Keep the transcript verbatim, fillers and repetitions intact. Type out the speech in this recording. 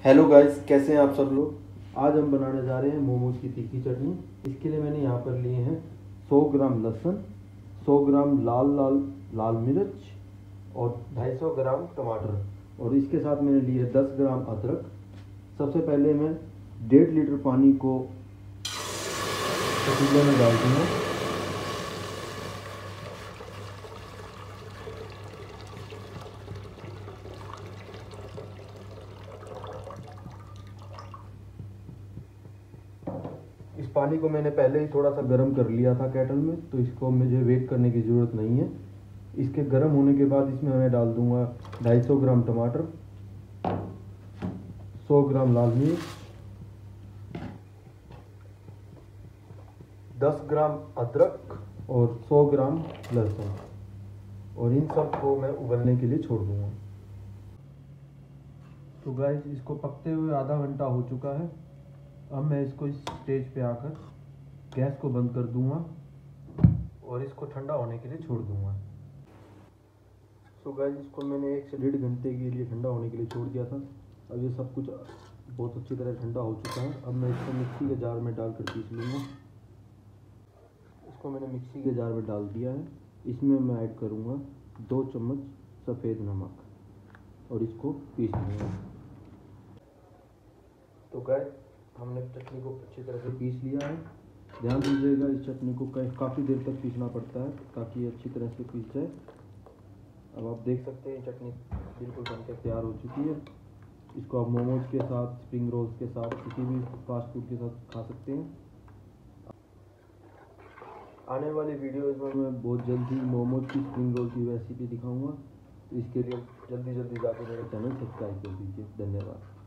Hello guys, कैसे हैं आप सब लोग। आज हम बनाने जा रहे हैं मोमोज की तीखी चटनी। इसके लिए मैंने यहाँ पर लिए हैं सौ ग्राम लहसुन, सौ ग्राम लाल लाल लाल मिर्च और दो सौ पचास ग्राम टमाटर, और इसके साथ मैंने लिए है दस ग्राम अदरक। सबसे पहले मैं डेढ़ लीटर पानी को पतीले में डाल दूँगा। इस पानी को मैंने पहले ही थोड़ा सा गर्म कर लिया था केटल में, तो इसको मुझे वेट करने की ज़रूरत नहीं है। इसके गर्म होने के बाद इसमें मैं डाल दूंगा दो सौ पचास ग्राम टमाटर, सौ ग्राम लाल मिर्च, दस ग्राम अदरक और सौ ग्राम लहसुन, और इन सब को मैं उबलने के लिए छोड़ दूंगा। तो गाइस, इसको पकते हुए आधा घंटा हो चुका है। अब मैं इसको इस स्टेज पे आकर गैस को बंद कर दूंगा और इसको ठंडा होने के लिए छोड़ दूंगा। तो गाइस, इसको मैंने एक से डेढ़ घंटे के लिए ठंडा होने के लिए छोड़ दिया था। अब ये सब कुछ बहुत अच्छी तरह ठंडा हो चुका है। अब मैं इसको मिक्सी के जार में डालकर पीस लूँगा। इसको मैंने मिक्सी के जार में डाल दिया है। इसमें मैं ऐड करूँगा दो चम्मच सफ़ेद नमक और इसको पीस लूँगा। तो गाइस, हमने चटनी को अच्छी तरह से पीस लिया है। ध्यान दीजिएगा, इस चटनी को काफ़ी देर तक पीसना पड़ता है ताकि ये अच्छी तरह से पीस जाए। अब आप देख सकते हैं चटनी बिल्कुल बनकर तैयार हो चुकी है। इसको आप मोमोज के साथ, स्प्रिंग रोल्स के साथ, किसी भी फास्ट फूड के साथ खा सकते हैं। आने वाली वीडियोज़ में मैं बहुत जल्दी मोमोज की, स्प्रिंग रोल की रेसिपी दिखाऊंगा। तो इसके लिए जल्दी जल्दी जाकर मेरे चैनल सब्सक्राइब कर दीजिए। धन्यवाद।